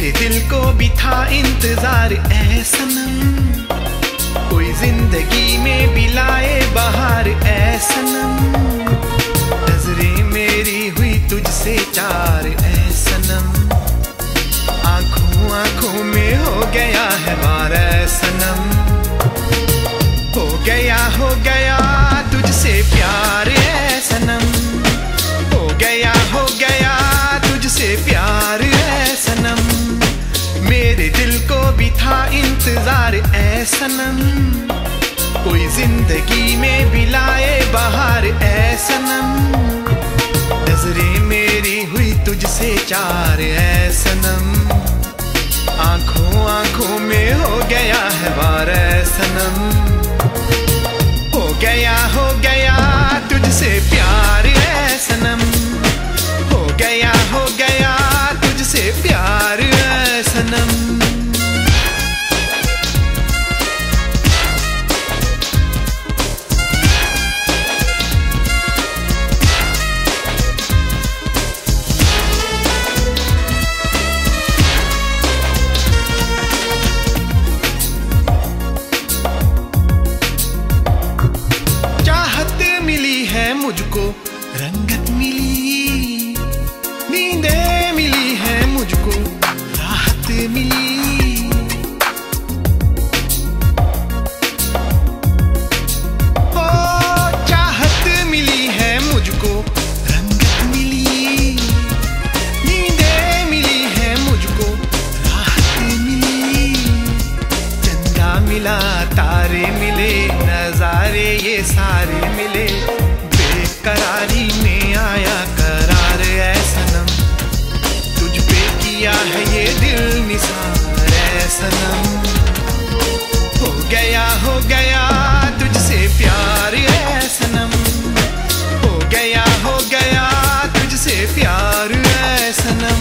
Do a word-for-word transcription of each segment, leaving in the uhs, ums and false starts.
मेरे दिल को भी था इंतजार ऐ सनम, कोई जिंदगी में भी लाए बहार ऐ सनम। नजरें मेरी हुई तुझसे चार ऐ सनम, आंखों आंखों में हो गया है वार ऐ सनम। हो गया हो गया तुझसे प्यार ऐ सनम, हो गया हो गया तुझसे प्यार ऐ सनम। मेरे दिल को भी था इंतजार ऐ सनम, कोई जिंदगी में भी लाए बहार ऐ सनम। नजरें मेरी हुई तुझसे चार ऐ सनम, आंखों आंखों में हो गया है वार ऐ सनम। हो गया हो गया तुझसे प्यार ऐ सनम, हो गया हो गया तुझसे प्यार ऐ सनम। मुझको रंगत मिली, नींदें मिली है मुझको राहत मिली। ओ चाहत मिली है मुझको रंगत मिली, नींदें मिली है मुझको राहत मिली। चंदा मिला तारे मिले नजारे ये सारे मिले, करारी में आया करार ऐ सनम। तुझ पे किया है ये दिल निसार ऐ सनम। हो गया हो गया तुझसे प्यार ऐ सनम, हो गया हो गया तुझसे प्यार ऐ सनम।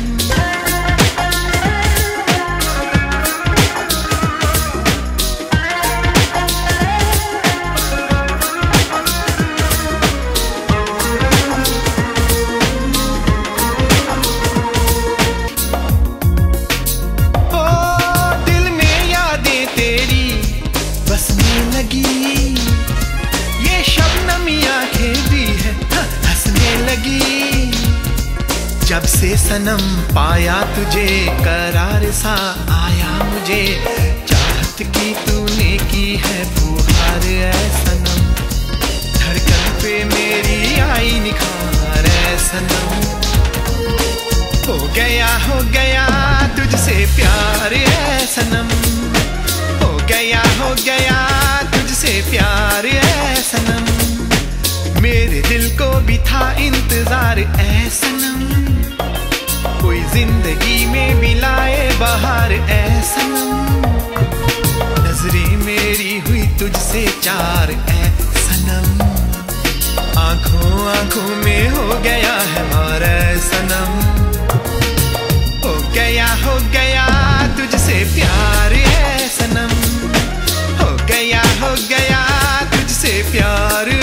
ये शबनमी आंखें भी है हंसने लगी, जब से सनम पाया तुझे करार सा आया मुझे। चाहत की तूने की है पुकार ऐ सनम, धड़कन पे मेरी आई निखार ऐ सनम। हो गया हो गया तुझसे प्यार ऐ सनम, हो गया हो गया तुझसे प्यार ऐ सनम। मेरे दिल को भी था इंतजार ऐ सनम, कोई जिंदगी में भी लाए बहार ऐ सनम। नजरें मेरी हुई तुझसे चार ऐ सनम, आंखों आंखों में हो गया है वार ऐ सनम। हो गया हो गया तुझसे प्यार ऐ सनम, हो गया हो गया तुझसे प्यार